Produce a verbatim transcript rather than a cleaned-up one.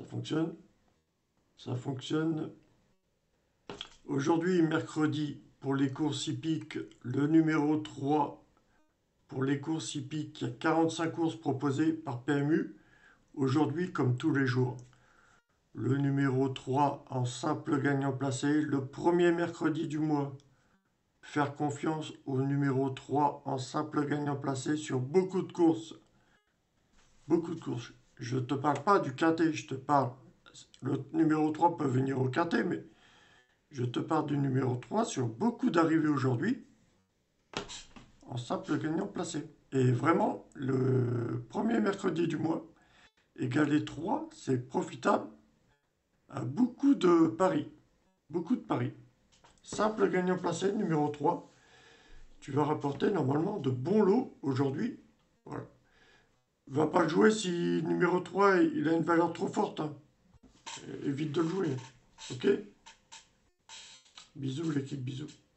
Ça fonctionne. Ça fonctionne. Aujourd'hui, mercredi, pour les courses hippiques, le numéro trois. Pour les courses hippiques, il y a quarante-cinq courses proposées par P M U. Aujourd'hui, comme tous les jours. Le numéro trois en simple gagnant placé, le premier mercredi du mois. Faire confiance au numéro trois en simple gagnant placé sur beaucoup de courses. Beaucoup de courses. Je ne te parle pas du quintet, je te parle. Le numéro trois peut venir au quintet, mais je te parle du numéro trois sur beaucoup d'arrivées aujourd'hui en simple gagnant placé. Et vraiment, le premier mercredi du mois, égaler trois, c'est profitable à beaucoup de paris. Beaucoup de paris. Simple gagnant placé, numéro trois. Tu vas rapporter normalement de bons lots aujourd'hui. Voilà. Va pas le jouer si numéro trois il a une valeur trop forte. Hein. Évite de le jouer. Ok? Bisous l'équipe, bisous.